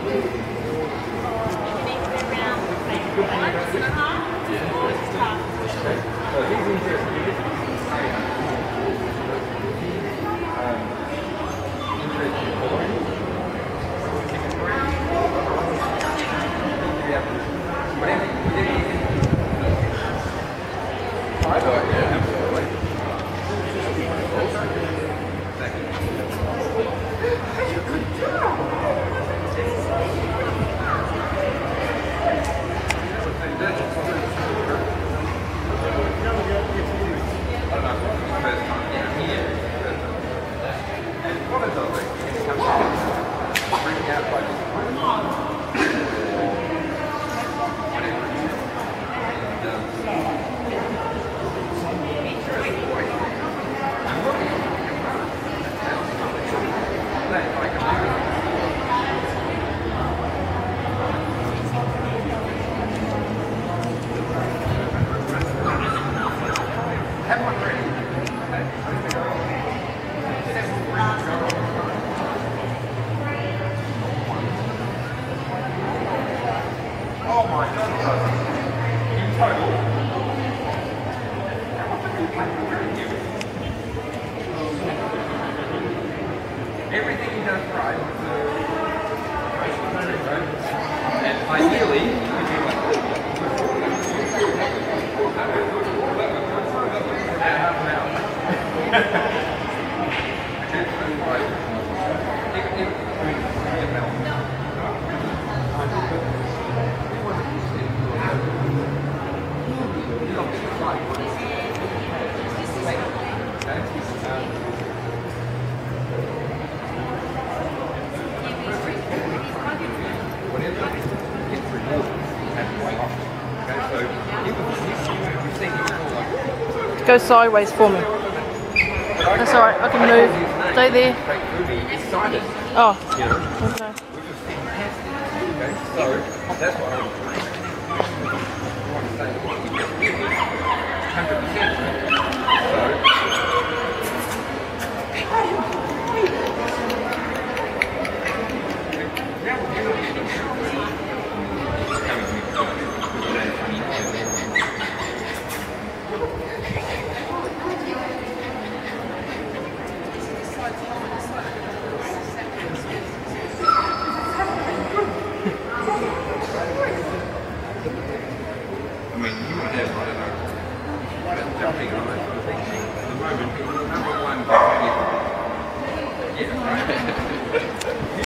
Everything he does right. And ideally, you could do like half an hour. Go sideways for me. That's alright, I can move. Stay there. Oh. Okay. So that's what I want to say. 100%. I mean, you would have, I don't know, jumping on it, the moment